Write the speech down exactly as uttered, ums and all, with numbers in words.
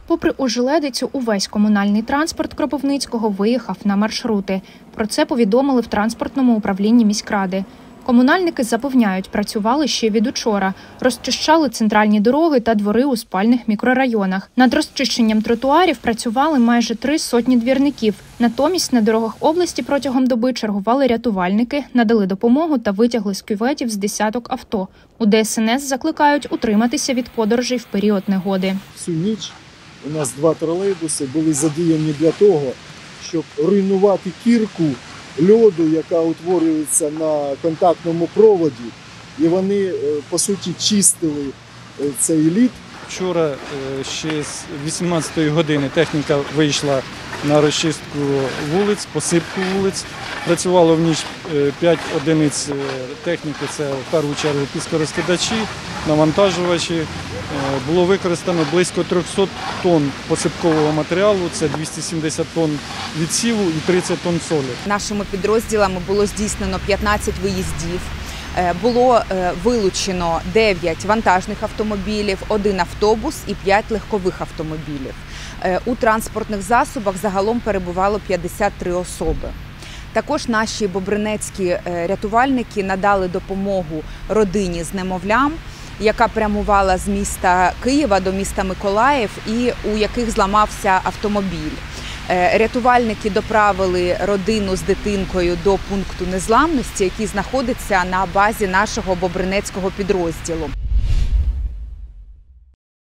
Попри ожеледицю, увесь комунальний транспорт Кропивницького виїхав на маршрути. Про це повідомили в транспортному управлінні міськради. Комунальники запевняють, працювали ще від учора. Розчищали центральні дороги та двори у спальних мікрорайонах. Над розчищенням тротуарів працювали майже три сотні двірників. Натомість на дорогах області протягом доби чергували рятувальники, надали допомогу та витягли з кюветів з десяток авто. У Де Ес Ен Ес закликають утриматися від подорожей в період негоди. Всю ніч у нас два тролейбуси були задіяні для того, щоб руйнувати кірку льоду, яка утворюється на контактному проводі, і вони, по суті, чистили цей лід. Вчора ще з вісімнадцятої години техніка вийшла на розчистку вулиць, посипку вулиць. Працювало в ніч п'ять одиниць техніки, це в першу чергу піскорозкидачі, навантажувачі. Було використано близько трьохсот тонн посипкового матеріалу, це двісті сімдесят тонн відсіву і тридцять тонн солі. Нашими підрозділами було здійснено п'ятнадцять виїздів. Було вилучено дев'ять вантажних автомобілів, один автобус і п'ять легкових автомобілів. У транспортних засобах загалом перебувало п'ятдесят три особи. Також наші бобринецькі рятувальники надали допомогу родині з немовлям, яка прямувала з міста Києва до міста Миколаїв і у яких зламався автомобіль. Рятувальники доправили родину з дитинкою до пункту незламності, який знаходиться на базі нашого бобринецького підрозділу.